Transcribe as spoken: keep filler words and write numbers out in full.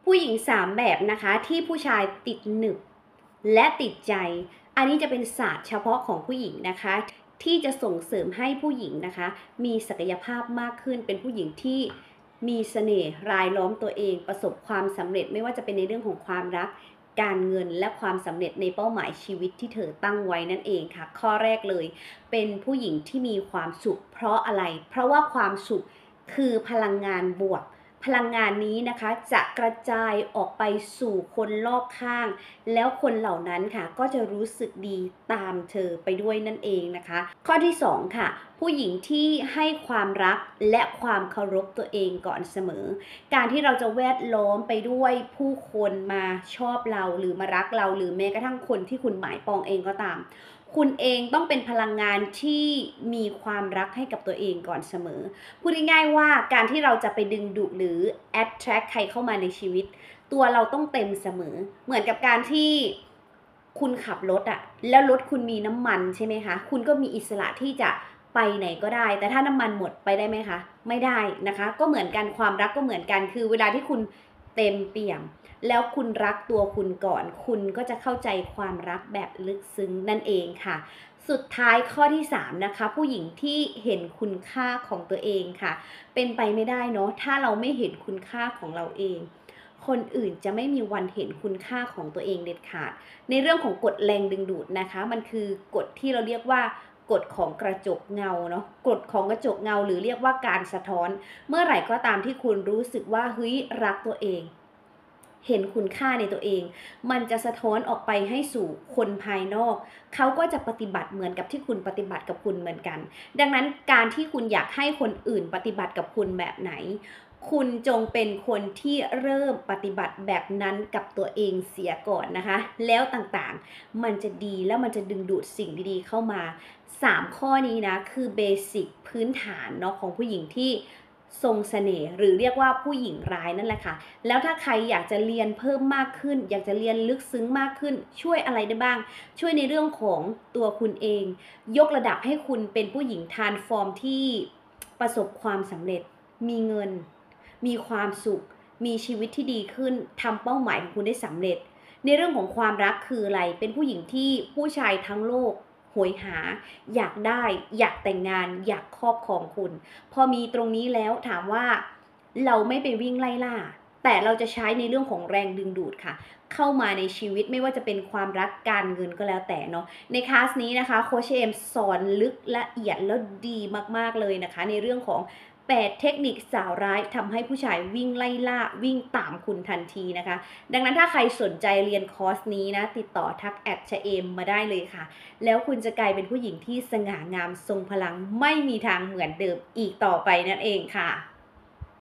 ผู้หญิงสามแบบนะคะที่ผู้ชายติดหนึบและติดใจอันนี้จะเป็นศาสตร์เฉพาะของผู้หญิงนะคะที่จะส่งเสริมให้ผู้หญิงนะคะมีศักยภาพมากขึ้นเป็นผู้หญิงที่มีเสน่ห์รายล้อมตัวเองประสบความสำเร็จไม่ว่าจะเป็นในเรื่องของความรักการเงินและความสำเร็จในเป้าหมายชีวิตที่เธอตั้งไว้นั่นเองค่ะข้อแรกเลยเป็นผู้หญิงที่มีความสุขเพราะอะไรเพราะว่าความสุขคือพลังงานบวกพลังงานนี้นะคะจะกระจายออกไปสู่คนรอบข้างแล้วคนเหล่านั้นค่ะก็จะรู้สึกดีตามเธอไปด้วยนั่นเองนะคะข้อที่สองค่ะผู้หญิงที่ให้ความรักและความเคารพตัวเองก่อนเสมอการที่เราจะแวดล้อมไปด้วยผู้คนมาชอบเราหรือมารักเราหรือแม้กระทั่งคนที่คุณหมายปองเองก็ตามคุณเองต้องเป็นพลังงานที่มีความรักให้กับตัวเองก่อนเสมอพูดง่ายๆว่าการที่เราจะไปดึงดูดหรือ attract ใครเข้ามาในชีวิตตัวเราต้องเต็มเสมอเหมือนกับการที่คุณขับรถอะแล้วรถคุณมีน้ำมันใช่ไหมคะคุณก็มีอิสระที่จะไปไหนก็ได้แต่ถ้าน้ำมันหมดไปได้ไหมคะไม่ได้นะคะก็เหมือนกันความรักก็เหมือนกันคือเวลาที่คุณเต็มเปี่ยมแล้วคุณรักตัวคุณก่อนคุณก็จะเข้าใจความรักแบบลึกซึ้งนั่นเองค่ะสุดท้ายข้อที่สามนะคะผู้หญิงที่เห็นคุณค่าของตัวเองค่ะเป็นไปไม่ได้เนาะถ้าเราไม่เห็นคุณค่าของเราเองคนอื่นจะไม่มีวันเห็นคุณค่าของตัวเองเด็ดขาดในเรื่องของกฎแรงดึงดูดนะคะมันคือกฎที่เราเรียกว่ากฎของกระจกเงาเนาะกฎของกระจกเงาหรือเรียกว่าการสะท้อนเมื่อไหร่ก็ตามที่คุณรู้สึกว่าเฮ้ยรักตัวเองเห็นคุณค่าในตัวเองมันจะสะท้อนออกไปให้สู่คนภายนอกเขาก็จะปฏิบัติเหมือนกับที่คุณปฏิบัติกับคุณเหมือนกันดังนั้นการที่คุณอยากให้คนอื่นปฏิบัติกับคุณแบบไหนคุณจงเป็นคนที่เริ่มปฏิบัติแบบนั้นกับตัวเองเสียก่อนนะคะแล้วต่างๆมันจะดีแล้วมันจะดึงดูดสิ่งดีๆเข้ามาสามข้อนี้นะคือเบสิกพื้นฐานเนาะของผู้หญิงที่ทรงเสน่ห์หรือเรียกว่าผู้หญิงร้ายนั่นแหละค่ะแล้วถ้าใครอยากจะเรียนเพิ่มมากขึ้นอยากจะเรียนลึกซึ้งมากขึ้นช่วยอะไรได้บ้างช่วยในเรื่องของตัวคุณเองยกระดับให้คุณเป็นผู้หญิงทรานส์ฟอร์มที่ประสบความสำเร็จมีเงินมีความสุขมีชีวิตที่ดีขึ้นทำเป้าหมายของคุณได้สำเร็จในเรื่องของความรักคืออะไรเป็นผู้หญิงที่ผู้ชายทั้งโลกโหยหาอยากได้อยากแต่งงานอยากครอบครองคุณพอมีตรงนี้แล้วถามว่าเราไม่ไปวิ่งไล่ล่าแต่เราจะใช้ในเรื่องของแรงดึงดูดค่ะเข้ามาในชีวิตไม่ว่าจะเป็นความรักการเงินก็แล้วแต่เนาะในคลาสนี้นะคะโค้ชเอมสอนลึกละเอียดแล้วดีมากๆเลยนะคะในเรื่องของแปดเทคนิคสาวร้ายทำให้ผู้ชายวิ่งไล่ล่าวิ่งตามคุณทันทีนะคะดังนั้นถ้าใครสนใจเรียนคอร์สนี้นะติดต่อทักแอดชะเอมมาได้เลยค่ะแล้วคุณจะกลายเป็นผู้หญิงที่สง่างามทรงพลังไม่มีทางเหมือนเดิมอีกต่อไปนั่นเองค่ะ